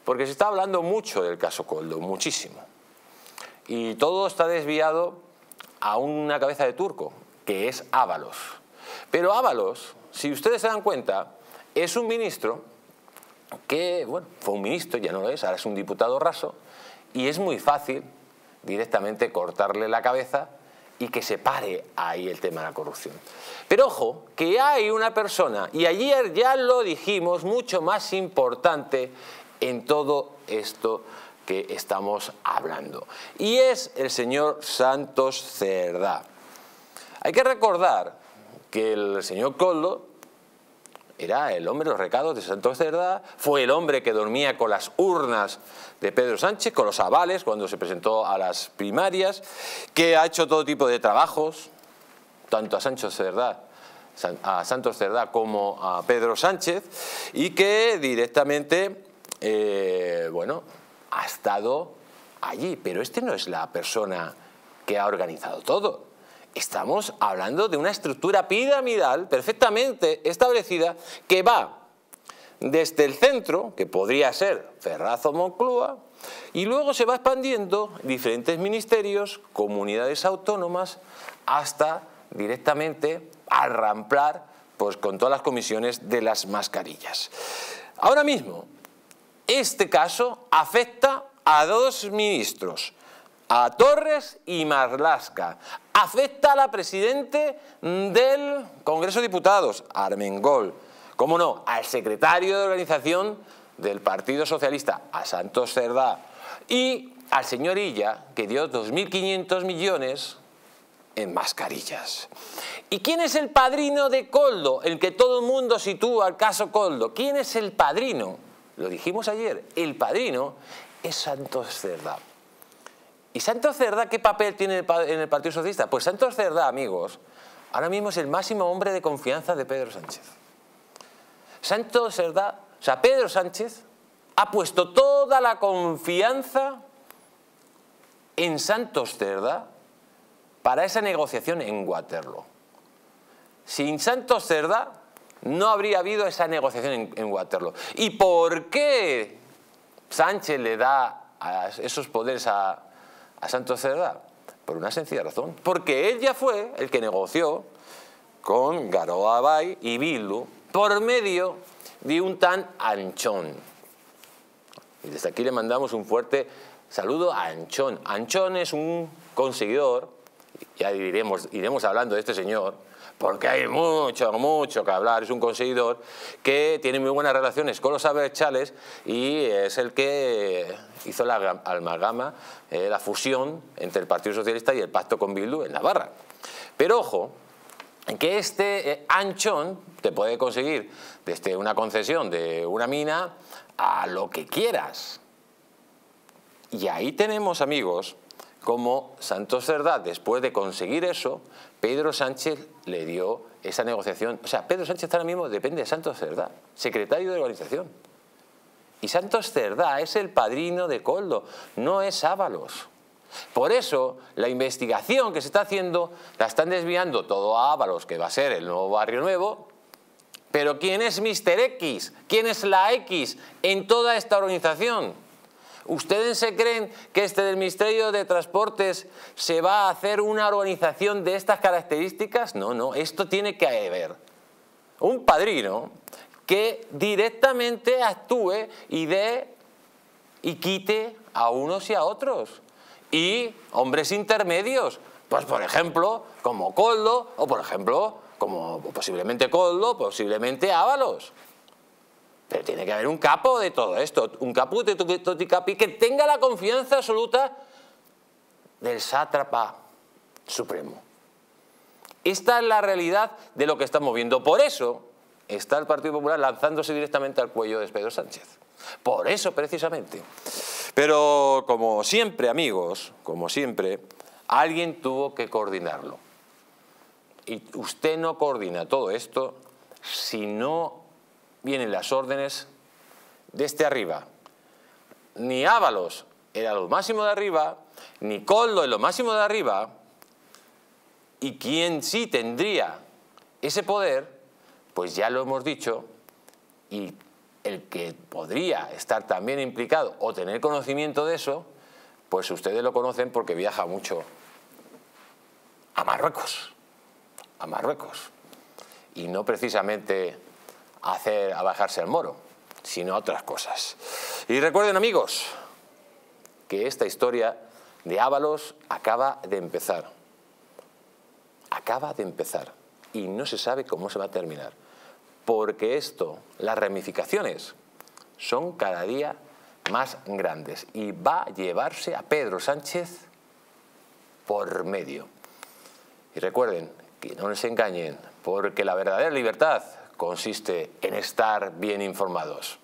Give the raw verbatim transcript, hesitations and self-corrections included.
Porque se está hablando mucho del caso Koldo, muchísimo. Y todo está desviado a una cabeza de turco, que es Ábalos. Pero Ábalos, si ustedes se dan cuenta, es un ministro que, bueno, fue un ministro, ya no lo es, ahora es un diputado raso, y es muy fácil directamente cortarle la cabeza y que se pare ahí el tema de la corrupción. Pero ojo, que hay una persona, y ayer ya lo dijimos, mucho más importante en todo esto que estamos hablando, y es el señor Santos Cerdá. Hay que recordar que el señor Koldo era el hombre de los recados de Santos Cerdá, fue el hombre que dormía con las urnas de Pedro Sánchez, con los avales cuando se presentó a las primarias, que ha hecho todo tipo de trabajos, tanto a Santos Cerdá, a Santos Cerdá como a Pedro Sánchez, y que directamente, eh, bueno, ha estado allí. Pero este no es la persona que ha organizado todo. Estamos hablando de una estructura piramidal perfectamente establecida que va desde el centro, que podría ser Ferraz o Moncloa, y luego se va expandiendo diferentes ministerios, comunidades autónomas, hasta directamente arramplar pues, con todas las comisiones de las mascarillas. Ahora mismo, este caso afecta a dos ministros, a Torres y Marlaska. Afecta a la presidente del Congreso de Diputados, Armengol. Cómo no, al secretario de organización del Partido Socialista, a Santos Cerdá. Y al señor Illa, que dio dos mil quinientos millones en mascarillas. ¿Y quién es el padrino de Koldo? El que todo el mundo sitúa al caso Koldo. ¿Quién es el padrino? Lo dijimos ayer, el padrino es Santos Cerdá. ¿Y Santos Cerdá qué papel tiene en el Partido Socialista? Pues Santos Cerdá, amigos, ahora mismo es el máximo hombre de confianza de Pedro Sánchez. Santos Cerdá, o sea, Pedro Sánchez ha puesto toda la confianza en Santos Cerdá para esa negociación en Waterloo. Sin Santos Cerdá no habría habido esa negociación en, en Waterloo. ¿Y por qué Sánchez le da a esos poderes a, a Santos Cerdá? Por una sencilla razón. Porque él ya fue el que negoció con Garoa Abay y Bildu por medio de un tan Anchón. Y desde aquí le mandamos un fuerte saludo a Anchón. Anchón es un conseguidor, ya iremos, iremos hablando de este señor, porque hay mucho, mucho que hablar. Es un conseguidor que tiene muy buenas relaciones con los abertzales y es el que hizo la amalgama, eh, la fusión entre el Partido Socialista y el pacto con Bildu en Navarra. Pero ojo, que este eh, Anchón te puede conseguir desde una concesión de una mina a lo que quieras. Y ahí tenemos, amigos, como Santos Cerdá, después de conseguir eso, Pedro Sánchez le dio esa negociación. O sea, Pedro Sánchez ahora mismo depende de Santos Cerdá, secretario de organización. Y Santos Cerdá es el padrino de Koldo, no es Ábalos. Por eso, la investigación que se está haciendo la están desviando todo a Ábalos, que va a ser el nuevo Barrio Nuevo. Pero ¿quién es míster X? ¿Quién es la X en toda esta organización? ¿Ustedes se creen que este del Ministerio de Transportes se va a hacer una organización de estas características? No, no, esto tiene que haber un padrino que directamente actúe y dé y quite a unos y a otros. Y hombres intermedios, pues por ejemplo, como Koldo, o por ejemplo, como posiblemente Koldo, posiblemente Ábalos. Pero tiene que haber un capo de todo esto, un capo de Toticapi que tenga la confianza absoluta del sátrapa supremo. Esta es la realidad de lo que estamos viendo. Por eso está el Partido Popular lanzándose directamente al cuello de Pedro Sánchez. Por eso, precisamente. Pero, como siempre, amigos, como siempre, alguien tuvo que coordinarlo. Y usted no coordina todo esto si no vienen las órdenes desde arriba. Ni Ábalos era lo máximo de arriba, ni Koldo es lo máximo de arriba, y quien sí tendría ese poder, pues ya lo hemos dicho, y el que podría estar también implicado o tener conocimiento de eso, pues ustedes lo conocen porque viaja mucho a Marruecos, a Marruecos, y no precisamente a hacer a bajarse el moro, sino a otras cosas. Y recuerden, amigos, que esta historia de Ábalos acaba de empezar, acaba de empezar, y no se sabe cómo se va a terminar, porque esto, las ramificaciones, son cada día más grandes, y va a llevarse a Pedro Sánchez por medio. Y recuerden, que no les engañen, porque la verdadera libertad consiste en estar bien informados.